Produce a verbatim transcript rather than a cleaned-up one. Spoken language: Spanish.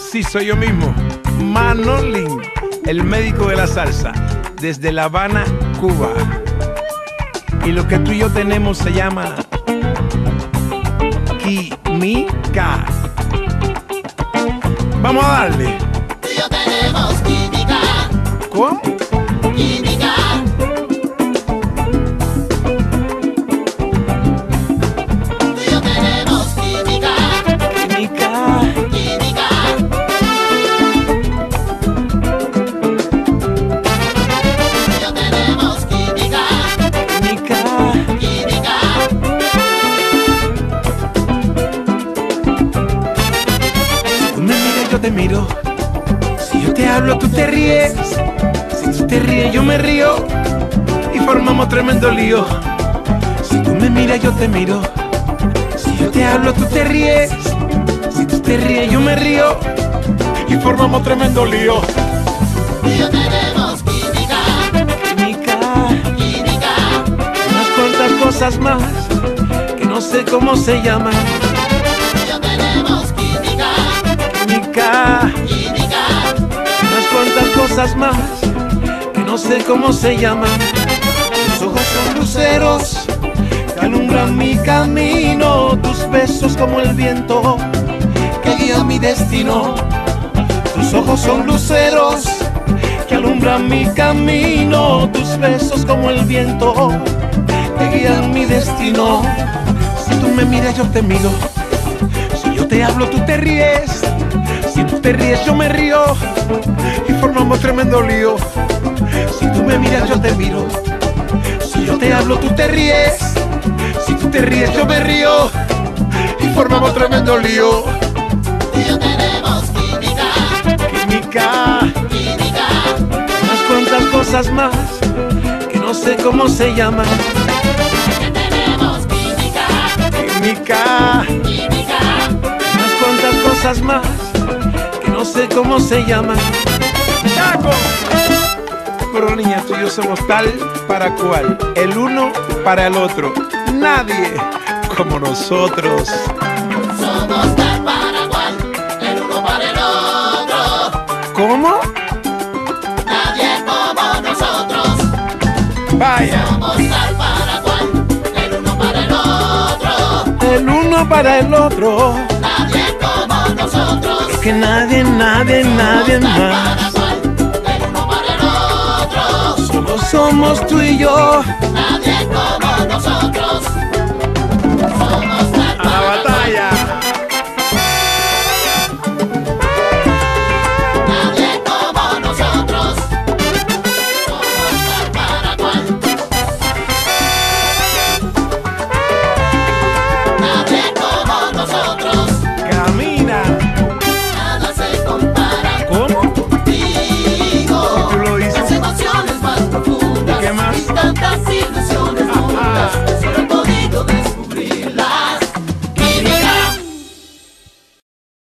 Sí, soy yo mismo, Manolín, el médico de la salsa, desde La Habana, Cuba. Y lo que tú y yo tenemos se llama química. Vamos a darle. Tú y yo tenemos química. ¿Cómo? Química. Tú y yo tenemos química. Química. Química. Tú y yo tenemos química. Química. Química. Tú me miras, yo te miro. Si yo te hablo, tú te ríes. Si tú te ríes, yo me río. Y formamos tremendo lío. Si tú me miras, yo te miro. Si yo te hablo, tú te ríes. Si tú te ríes, yo me río. Y formamos tremendo lío. Tú y yo tenemos química. Química. Química. Unas cuantas cosas más que no sé cómo se llaman. Tú y yo tenemos química. Química. Química. Unas cuantas cosas más que no sé cómo se llaman. Tus ojos son luceros que alumbran mi camino. Tus besos como el viento que guía mi destino. Tus ojos son luceros que alumbran mi camino. Tus besos como el viento que guían mi destino. Si tú me miras, yo te miro. Si yo te hablo, tú te ríes. Si tú te ríes, yo me río. Y formamos tremendo lío. Si tú me miras, yo te miro. Si yo te hablo, tú te ríes. Si tú te ríes, yo me río. Y formamos tremendo lío. Tú y yo tenemos química. Química. Química. Unas cuantas cosas más que no sé cómo se llaman. Que tenemos química. Química. Química. Unas cuantas cosas más que no sé cómo se llaman. ¡Chaco! Pero niña, tú y yo somos tal para cual, el uno para el otro. Nadie como nosotros. Somos tal para cual, el uno para el otro. ¿Cómo? Nadie como nosotros. Vaya. Somos tal para cual, el uno para el otro. El uno para el otro. Nadie como nosotros. Que nadie, nadie, nadie Somos tal más. para cual, el uno para el otro. Solo somos tú y yo. Nadie como nosotros. Somos tal A la batalla. Nadie como nosotros. Somos tal para cual. Nadie como nosotros. Camina. Nada se compara ¿Cómo? contigo. Tú lo dices. Las emociones más profundas ¿Qué más? y tantas ilusiones